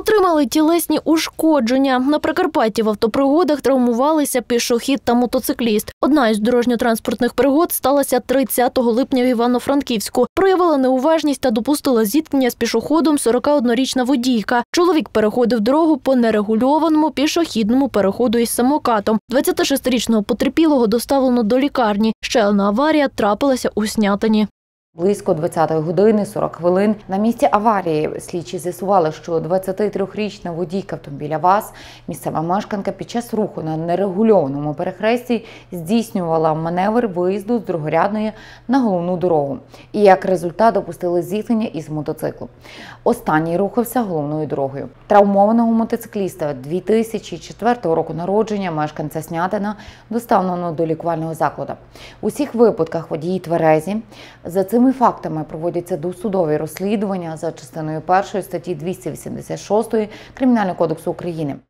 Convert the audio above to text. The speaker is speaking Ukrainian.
Отримали тілесні ушкодження. На Прикарпатті в автопригодах травмувалися пішохід та мотоцикліст. Одна із дорожньо-транспортних пригод сталася 30 липня в Івано-Франківську. Проявила неуважність та допустила зіткнення з пішоходом 41-річна водійка. Чоловік переходив дорогу по нерегульованому пішохідному переходу із самокатом. 26-річного потерпілого доставлено до лікарні. Ще одна аварія трапилася у Снятині. Близько 20-ї години 40 хвилин на місці аварії слідчі з'ясували, що 23-річна водійка автомобіля ВАЗ, місцева мешканка, під час руху на нерегульованому перехресті здійснювала маневр виїзду з другорядної на головну дорогу. І як результат допустили зіткнення із мотоциклом. Останній рухався головною дорогою. Травмованого мотоцикліста 2004 року народження, мешканця Снятина, доставлено до лікувального закладу. У всіх випадках водії тверезі. За цими фактами проводяться досудові розслідування за частиною 1 статті 286 Кримінального кодексу України.